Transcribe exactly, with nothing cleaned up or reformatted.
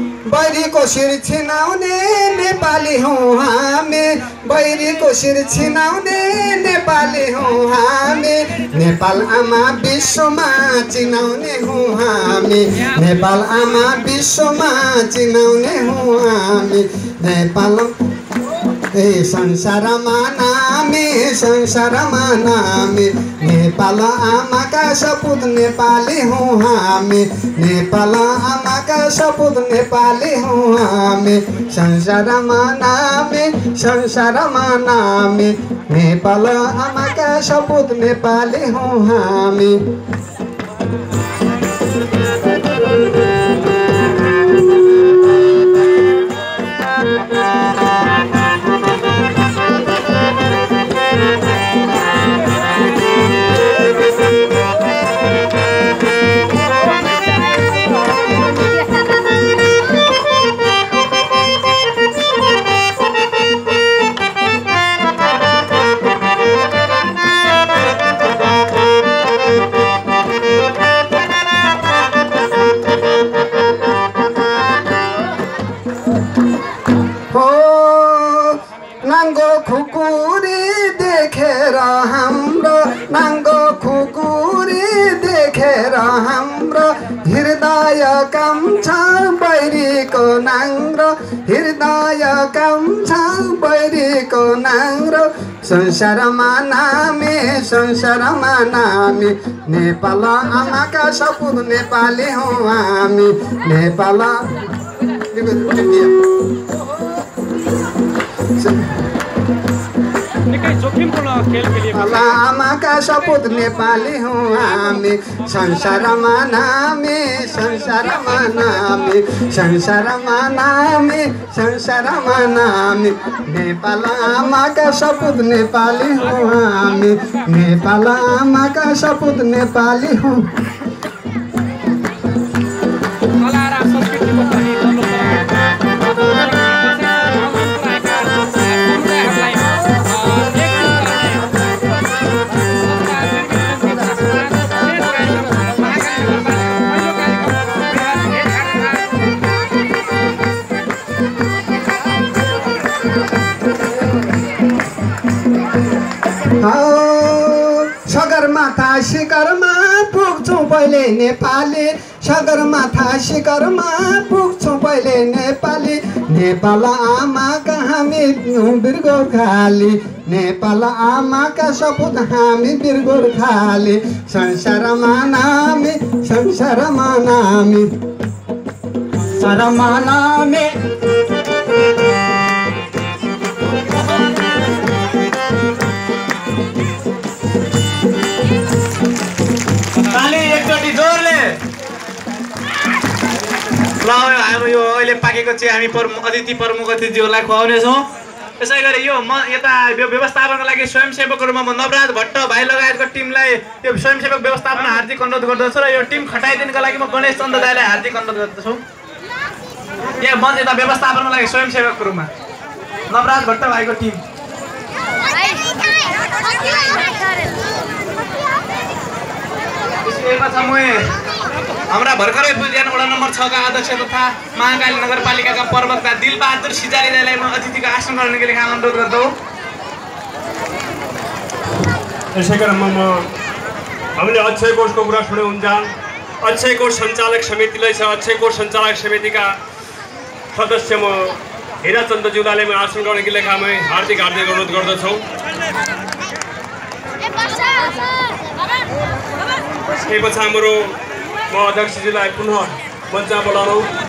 बैरीको शिर छिनाउने नेपाली हौँ हामी बैरीको शिर छिनाउने नेपाली हौँ हामी नेपाल आमा विश्वमा चिनाउने हौँ हामी नेपाल आमा विश्वमा चिनाउने हौँ हामी नेपाल ए संसारमा नामी संसारमा नामी नेपाल आमाका सपुत नेपाली हौँ हामी नेपाल आमाका सपुत नेपाली हौँ हामी संसारमा नामी संसारमा नामी नेपाल आमाका सपुत नेपाली हौँ हामी नाङ्गो खुकुरी देखेर हाम्रो नाङ्गो खुकुरी देखेर हाम्रो हृदय काम्छ बैरीको नाङ्ग्रो हृदय काम्छ बैरीको नाङ्ग्रो संसारमा नामी संसारमा नामी नेपाल आमाका सपुत नेपाली हौँ हामी नेपाल आमाका सपुत नेपाली हौँ हामी संसारमा नामी संसारमा नामी संसारमा नामी संसारमा नामी नेपाल आमाका सपुत नेपाली हौँ हामी नेपाल आमाका सपुत नेपाली हौँ सगरमाथा शिखरमा पुग्छौँ पहिले नेपाली सगरमाथा शिखरमा पुग्छौँ पहिले नेपाली नेपाल आमाका हामी वीर गोर्खाली नेपाल आमाका सपुत हामी वीर गोर्खाली संसारमा नामी संसारमा नामी संसारमा नामी ल हाम्रो यो अहिले पाकेको चाहिँ हामी अतिथि प्रमुख अतिथिहरूलाई खुवाउनेछौँ। त्यसै गरी यो म यता व्यवस्थापनको लागि स्वयंसेवकहरूमा म नवराज भट्ट भाइ लगायतको टिमलाई यो स्वयंसेवक व्यवस्थापन हार्दिक अनुरोध गर्दछु र यो टिम खटाइदिनको लागि म गणेश चन्द्र दाइलाई हार्दिक अनुरोध गर्दछु। यहाँ म यता व्यवस्थापनको लागि स्वयंसेवकहरूमा नवराज भट्ट भाइको टिम हाम्रा भर्खरै बुझ्यान वडा नम्बर छ का अध्यक्ष तथा महाकाली नगरपालिकाका प्रवक्ता दिलबहादुर सिजारी दाइलाई म अतिथिको आसन गर्नको लागि अनुरोध गर्दछु। यसै क्रममा म हामीले अक्षय कोषको कुरा सुन्यौँ हुन्छ। अक्षय कोष सञ्चालक समितिलाई छ अक्षय कोष सञ्चालक समितिका सदस्य म हिराचन्द्र ज्यूलाई म आसन गर्नको लागि म हार्दिक हार्दिक अनुरोध गर्दछौँ। त्यसपछि हाम्रो म अध्यक्षज्यूलाई पुनः मञ्चमा बोलाउनु।